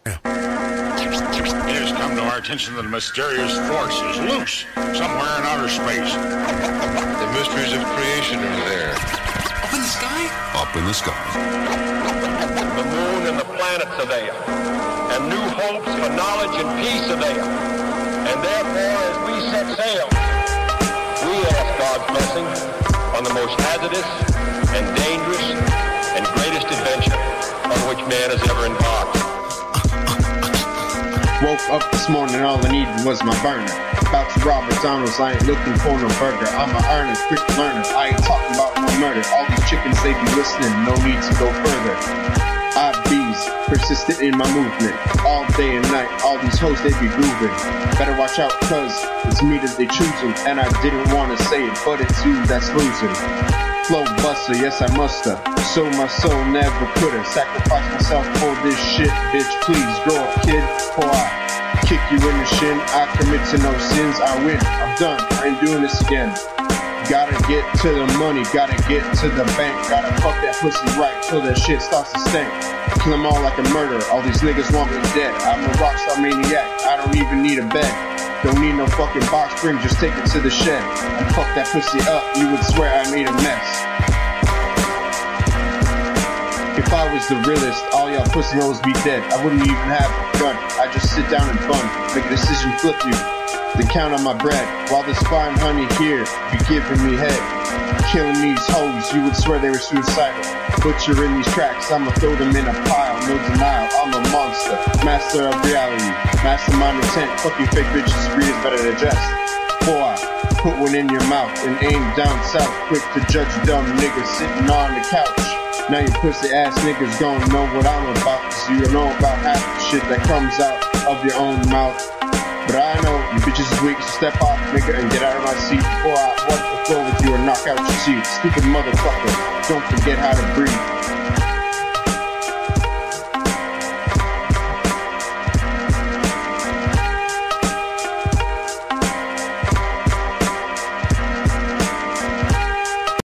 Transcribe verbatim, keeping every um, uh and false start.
It has come to our attention that a mysterious force is loose somewhere in outer space. The mysteries of creation are there. Up in the sky? Up in the sky. The moon and the planets are there. And new hopes for knowledge and peace are there. And therefore, as we set sail, we ask God's blessing on the most hazardous and dangerous and greatest adventure on which man has ever embarked. Woke up this morning, all I needed was my burner. About to rob McDonald's, I ain't looking for no burger. I'm a earner, quick learner, I ain't talking about no murder. All these chickens, they be listening, no need to go further. I bees, persistent in my movement, all day and night, all these hoes, they be grooving. Better watch out, cause it's me that they choosing. And I didn't wanna say it, but it's you that's losing. Flow buster, yes I musta. So my soul never coulda. Sacrifice myself for this shit, bitch. Please grow up, kid. Before I kick you in the shin, I commit to no sins. I win. I'm done. I ain't doing this again. Gotta get to the money. Gotta get to the bank. Gotta fuck that pussy right till that shit starts to stink. Kill them all like a murderer. All these niggas want me dead. I'm a rockstar maniac. I don't even need a bed. Don't need no fucking box spring, just take it to the shed. And fuck that pussy up, you would swear I made a mess. If I was the realest, all y'all pussy hoes be dead. I wouldn't even have a gun, I just sit down and fun. Make a decision, flip you, then count on my bread. While this fine honey here be giving me head. Killing these hoes, you would swear they were suicidal. Butcher in these tracks, I'ma throw them in a pile. No denial, I'm a monster, master of reality, mastermind intent. Fucking fake bitches, readers better digest. Boy, put one in your mouth and aim down south. Quick to judge a dumb nigga sitting on the couch. Now you pussy ass niggas gon' know what I'm about, cause you know about half the shit that comes out of your own mouth. But I know you bitches is weak, so step off, nigga, and get out of my seat before I wipe the floor with you and knock out your teeth. Stupid motherfucker, don't forget how to breathe.